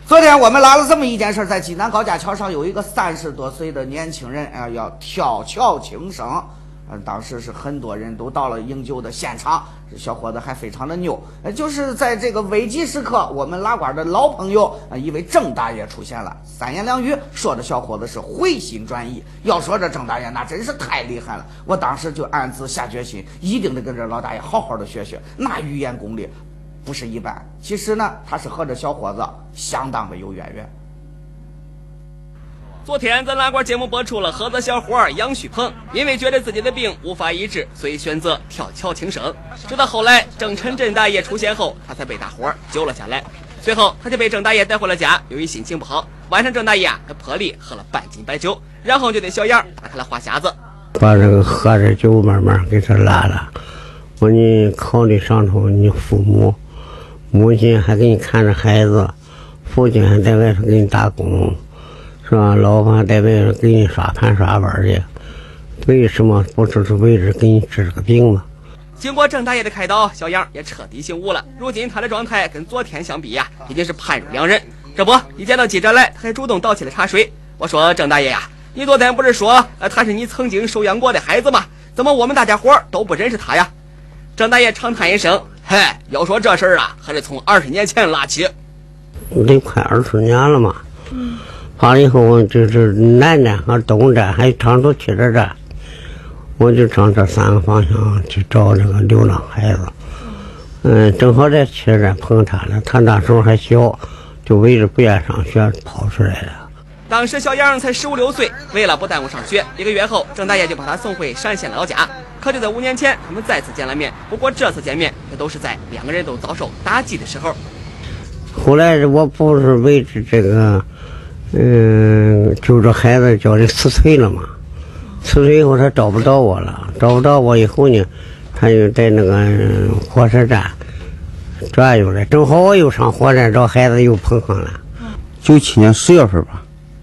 昨天我们拉了这么一件事，在济南高架桥上有一个30多岁的年轻人啊，要跳桥轻生。当时是很多人都到了营救的现场，小伙子还非常的牛。就是在这个危急时刻，我们拉呱的老朋友一位郑大爷出现了，三言两语说的小伙子是回心转意。要说这郑大爷那真是太厉害了，我当时就暗自下决心，一定得跟这老大爷好好的学学，那语言功力不是一般。其实呢，他是和这小伙子相当的有渊源。 昨天咱拉呱节目播出了菏泽小伙杨旭鹏，因为觉得自己的病无法医治，所以选择跳桥轻生。直到后来郑晨振大爷出现后，他才被大伙救了下来。随后他就被郑大爷带回了家，由于心情不好，晚上郑大爷还破例喝了半斤白酒，然后就对小杨打开了话匣子， 把这个喝着酒慢慢给他拉了。我说你考虑上头你父母，母亲还给你看着孩子，父亲还在外头给你打工，是吧？老婆还在外头给你刷盘刷碗去，为什么不是为了给你治这个病呢？ 经过郑大爷的开导，小杨也彻底醒悟了。如今他的状态跟昨天相比呀，已经是判若两人。这不，一见到记者来，他还主动倒起了茶水。我说郑大爷呀，你昨天不是说他是你曾经收养过的孩子吗？怎么我们大家伙都不认识他呀？郑大爷长叹一声，嘿，要说这事儿啊，还是从20年前拉起。 得快20年了嘛。完了以后，我就是南站和东站还常州汽车站，我就上这3个方向去找这个流浪孩子。正好在汽车站碰他了，他那时候还小，就为着不愿上学跑出来了。 当时小杨才15、16岁，为了不耽误上学，1个月后郑大爷就把他送回陕县老家。可就在5年前，他们再次见了面，不过这次见面也都是在2个人都遭受打击的时候。 后来我不是为着这个就这孩子叫的辞退了嘛，辞退以后他找不到我了，找不到我以后呢，他就在那个火车站转悠了，正好我又上火车站找孩子又碰上了。 97年10月份吧，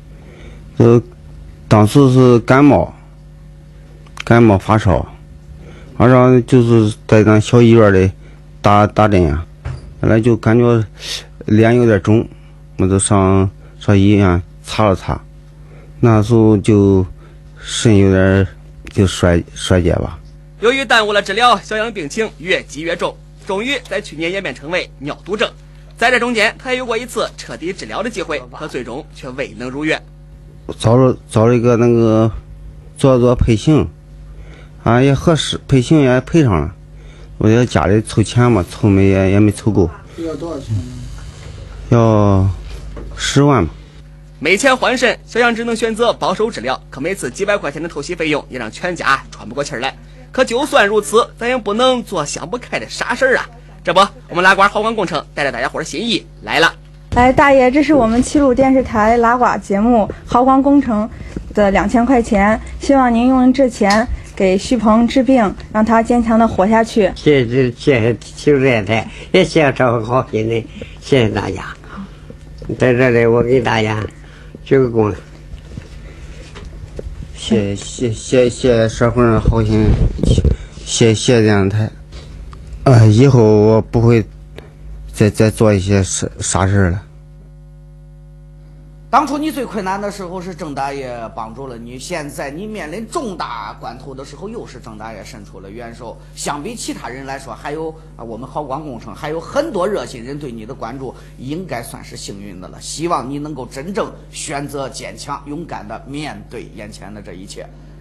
当时是感冒发烧，晚上就是在咱小医院里打针呀，后来就感觉脸有点肿，我就上医院查了查，那时候就肾有点就衰竭吧。 由于耽误了治疗，小杨病情越积越重，终于在去年演变成为尿毒症。在这中间，他也有过一次彻底治疗的机会，可最终却未能如愿。 找了一个那个做配型，也合适，配型也配上了。我在家里凑钱嘛，凑没也没凑够。 要多少钱？ 要10万吧。 没钱换肾，小杨只能选择保守治疗，可每次几百块钱的透析费用也让全家喘不过气来。可就算如此，咱也不能做想不开的傻事啊！这不，我们拉呱豪光工程带着大家伙的心意来了。 来，大爷，这是我们齐鲁电视台拉呱节目豪光工程的2000块钱，希望您用这钱给旭鹏治病，让他坚强的活下去。 谢谢齐鲁电视台，也谢谢这份好心的，谢谢大家。在这里，我给大家鞠个躬。 谢谢社会上好心，谢电视台。以后我不会再做一些傻事了。 当初你最困难的时候是郑大爷帮助了你，现在你面临重大关头的时候又是郑大爷伸出了援手。相比其他人来说，还有我们豪光工程还有很多热心人对你的关注，应该算是幸运的了。希望你能够真正选择坚强勇敢的面对眼前的这一切。